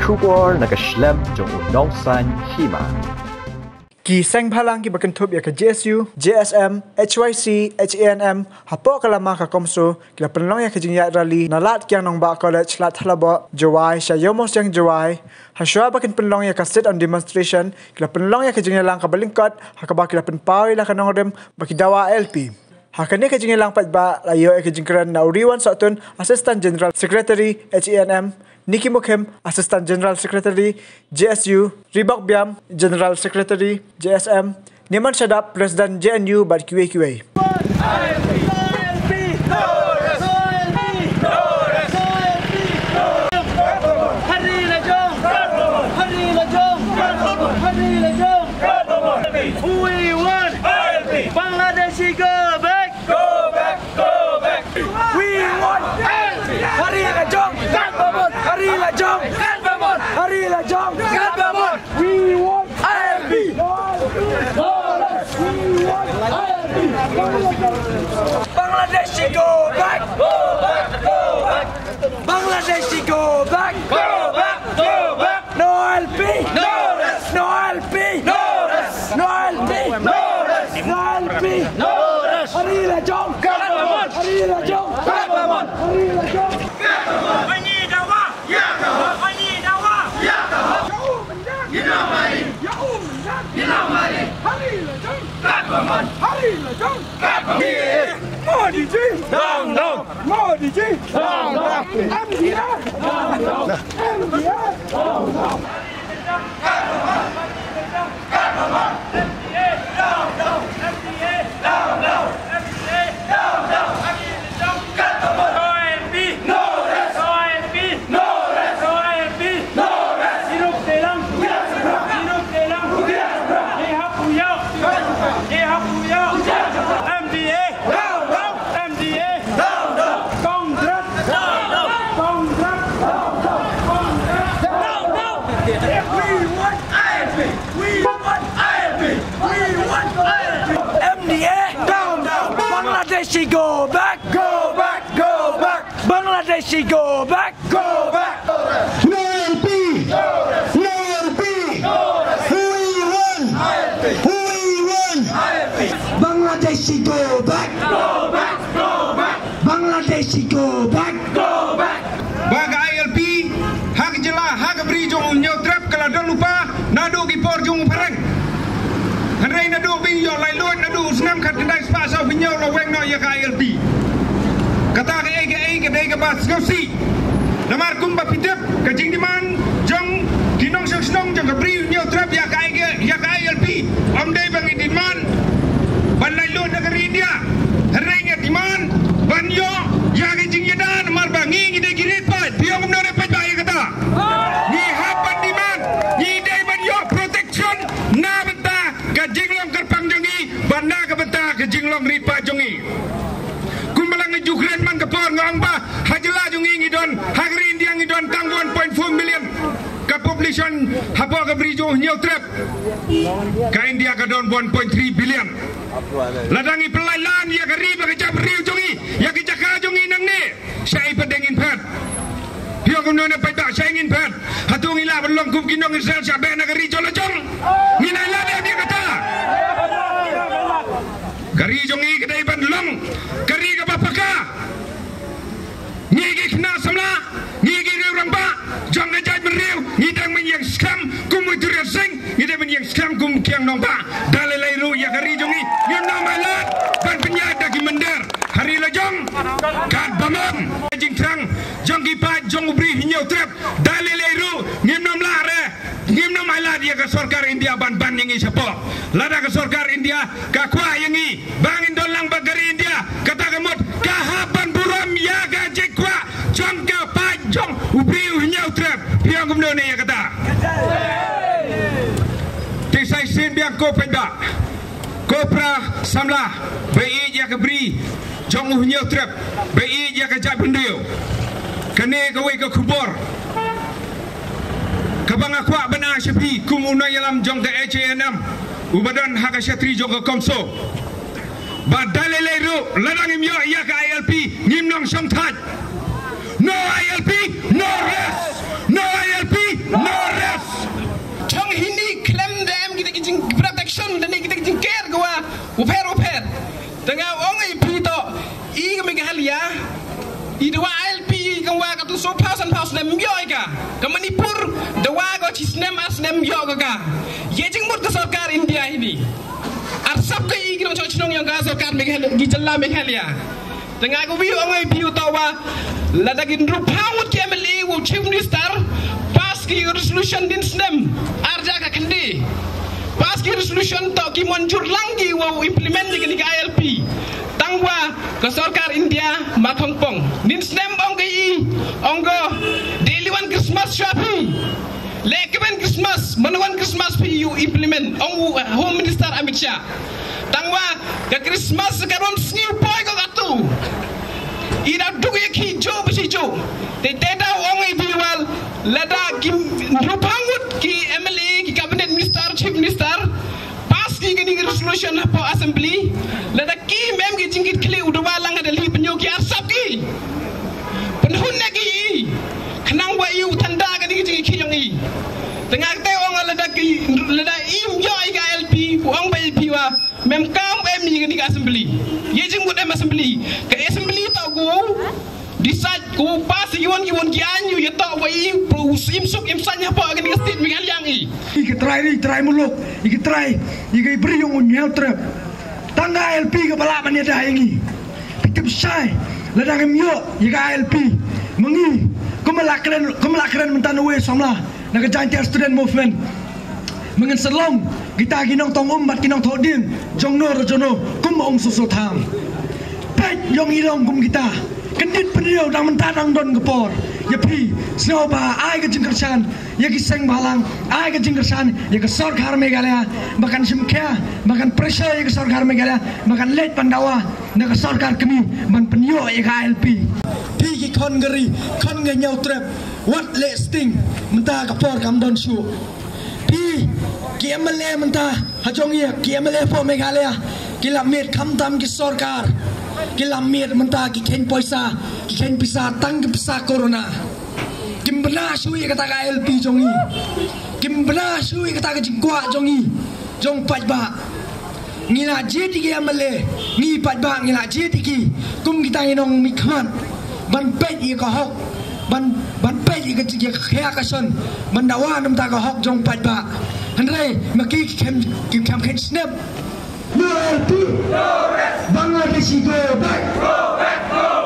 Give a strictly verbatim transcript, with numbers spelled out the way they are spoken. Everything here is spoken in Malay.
kubor nakaslem jong unong san Hima. Ki seng phalang ki bakentup ya ke J S U, J S M, H Y C, H A N M, hapo kalama ka Comso, kila penlong ya ke jingya rally, nalat kyang nong ba college lat halabo, Jowai, sya yomos yang Jowai, haswa bakin penlong ya ka sit on demonstration, kila penlong ya ke jingya lang ka balingkot, hakaba kila penpawi la ka nongrem, baki Dawa L P. Hakane ke jingya lang patba, layo ya ke jingkran na uriwan sotun, Assistant General Secretary, H A N M, Niki Mukhem, Assistant General Secretary, J S U, Ribak Biam, General Secretary, J S M, Niman Shadap, President J N U, Bad Q A Q A. We want Bangladeshi go back, go back, go back. We want Hari Lajong, Hari Lajong, Hari Lajong, we want I L P. Bangladeshi go back, go back, go back. Bangladeshi go back, go back, go back. No L P, no rest, no L P, no rest, no L P, no rest, no L P, no rest. Hari Lajong, Hari Lajong, Hari Lajong. I need Dawa, I need Dawa. You know money, you know money. Hari Lajong, Hari Lajong. Modi ji, down, down. Modi ji, down, down. M D R, down, down. M D R, down, down. Bangladeshi go back, go back, go back. Bangladeshi go back, go back. No L P, no L P. We won, we won. Bangladeshi go back, Go back, go back, Bangladeshi go back, go back. Baga I L P, hak jela, hak beri jong nyau trap kalau dah lupa, nado kipor jong perang. Hari nado bing yo lai luan nado senam kat kedai spa sau bing yo lo weng no ya I L P. Kata ke ai ke ai ke dai ke bas ngosi. Namar kum ba pitep ke jing diman jong dinong song snong jong ke beri nyau trap ya ai ke ya I L P. Om dai bang diman ban lai luan negeri India. Hari nya diman ban yo ya ke jing ya dan mar bangi ngi dai girit pa piong no re pa ba ya kata. Ni hapan diman ni dai ban yo protection na jinglong kerpang jongi, banda ke benta ke jinglong ripa jongi. Kumbalang ngejukren man ke por ngong ba, hajela jongi ngidon, hagri India ngidon tang one point four million. Ke population hapo ke brijo nyau trap. Ke India ke don one point three billion. Ladangi pelailan ya ke riba ke jab riu jongi, ya ke jaka jongi nang ne. Syai pedengin phat. Pio kumnone pai tak syai ngin phat. Hatung ila belong kum kinong Israel syabe negeri jolojong. Nginai dia dia kata. Kari jongi kedai ban long, kari ke bapaka. Ngigi kena samla, ngigi riu ramba, jong ngajai meriu, ngidang menyang skam, kum itu resing, ngidang menyang skam kum kiang nomba. Dalai ru ya kari jongi, ngam namalat, ban penyat dagi mender. Hari lajong, kat bamam, jing trang, jong kipat, jong ubri hinyau trap, dalai ru, ngam namlare. Ngimno maila dia ke sorkar India ban ban yang isapo. Lada ke sorkar India ka kwa yang i bangin dolang bagari India kata kemut kahaban buram ya gaje kwa jong ka pa jong ubri nyau trap piang kumno ne ya kata. Tisai sin biang ko penda. Kopra samla bai ya ke bri jong nyau trap bai ya ke jap ndio. Kene ke we ke kubor. Kabang akwa bana syapi kumuna yalam jong ke H A N M ubadan hak syatri jong ke Comso badale leru ladang imyo ya ke I L P ngimnong song that no I L P no rest no I L P tengah orang I P to I ke Meghalaya I Dawa L P kan wa ka tu so paus and paus nem yo ka ke Manipur Dawa ko chi snem as nem yo ka ye jing mut ke sarkar India ini ar sab ke I ki chong chnong yang ka sarkar Meghalaya gi jalla Meghalaya tengah ko wi orang I P to wa la dagin ru pawut ke M L A wo chief minister pas ki resolution din snem arja ka kendi pas ki resolution to ki manjur langgi wo implement ni ka I L P tangwa ke sarkar India makongpong nin snem ong ke I onggo daily one Christmas shopping lekeban Christmas manawan Christmas pi you implement ong home minister Amit Shah tangwa ke Christmas karon sniu boy ko gatu ida dugu ki jo bisi jo te teta ong I P wal lada kim rupangut ki M L A ki cabinet minister chief minister pas ki ni resolution po assembly lada ki mem ki jingit kli udwa lang ada li penyo ki arsap ki penhun lagi kenang wa yu tanda ka ni jingit ki yong I tengah te ong lada ki lada im yo I ka L P ong ba L P wa mem kam em ni ni assembly ye jingut em assembly ka assembly ta go decide ko pas yon yon gianyu ya ta wa I im suk im sanya po ka ni state migal yang I I try ni try muluk I try I ke beri yung unyel trap tangga L P ke bala mania dah ini pitip sai ladang emyo I ka L P mengi kumelakren kumelakren mentanwe somla nak jantai student movement mengen selong kita ginong tong umbat ginong thodin jongno rojono kum ong susu tham pet yong ilong kum kita kendit pendiau dang mentadang don gepor ya pi snoba ai ke jingkersan ya ki seng balang ai ke jingkersan ya ke sarkar Meghalaya bahkan simkya bahkan pressure ya ke sarkar Meghalaya bahkan let pandawa na ke sarkar kami man penyo ya ke L P pi ki kon geri kon nge nyau trap what let sting mentah gepor kam don shu pi ki M L A mentah hajong ya ki M L A po Meghalaya ki lamit kam tam ki sarkar ki lamit mentah ki ken poisa ki ken pisa tang ki pisa corona kim bena shui kata ka L P jongi kim bena shui kata ka jingkwa jongi jong pat ba ngila jeti ki M L A ngi pat ba ngila jeti ki kum kita inong mikman ban pet i ka hok ban ban pet i ka ji khya ka son ban dawa nam ta ka hok jong pat ba hanre maki kem kem kem snap no L P no rest Bangladesh go back go back go